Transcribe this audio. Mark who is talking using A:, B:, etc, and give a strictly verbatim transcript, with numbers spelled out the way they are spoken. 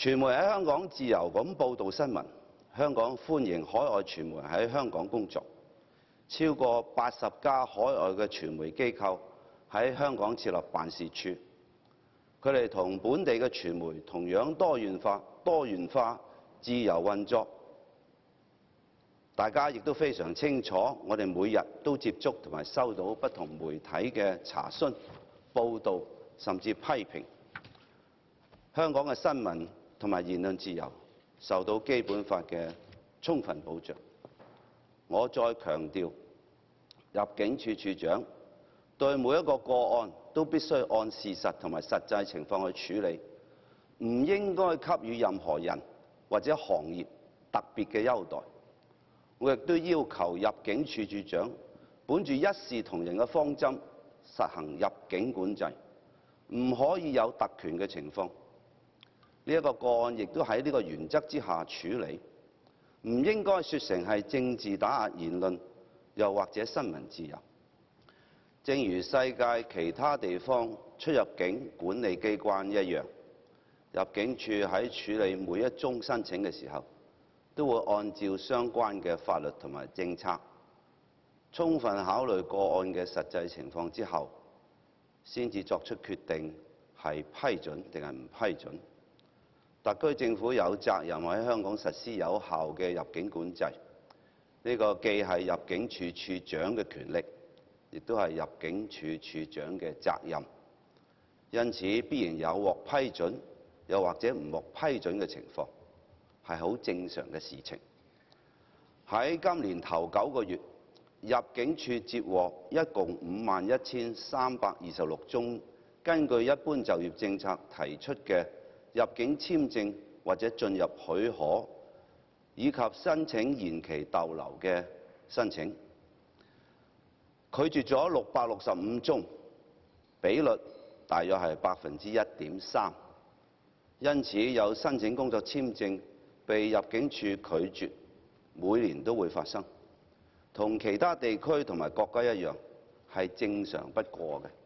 A: 傳媒喺香港自由咁報導新聞，香港歡迎海外傳媒喺香港工作，超過八十家海外嘅傳媒機構喺香港設立辦事處，佢哋同本地嘅傳媒同樣多元化、多元化、自由運作。大家亦都非常清楚，我哋每日都接觸同埋收到不同媒體嘅查詢、報導，甚至批評。香港嘅新聞同埋言論自由受到基本法嘅充分保障。我再強調，入境處處長對每一個個案都必須按事實同埋實際情況去處理，唔應該給予任何人或者行業特別嘅優待。我亦都要求入境處處長本住一視同仁嘅方針，實行入境管制，唔可以有特權嘅情況。呢一個個案亦都喺呢個原則之下處理，唔應該説成係政治打壓言論，又或者新聞自由。正如世界其他地方出入境管理機關一樣，入境處喺處理每一宗申請嘅時候，都會按照相關嘅法律同埋政策，充分考慮個案嘅實際情況之後，先至作出決定係批准定係唔批准。特區政府有責任喺香港實施有效嘅入境管制，呢個既係入境處處長嘅權力，亦都係入境處處長嘅責任。因此，必然有獲批准，又或者唔獲批准嘅情況。係好正常嘅事情。喺今年頭九個月，入境處接獲一共五萬一千三百二十六宗根據一般就業政策提出嘅入境簽證或者進入許可，以及申請延期逗留嘅申請，拒絕咗六百六十五宗，比率大約係百分之一點三。因此，有申請工作簽證被入境處拒絕，每年都會發生，同其他地區同埋國家一樣，係正常不過嘅。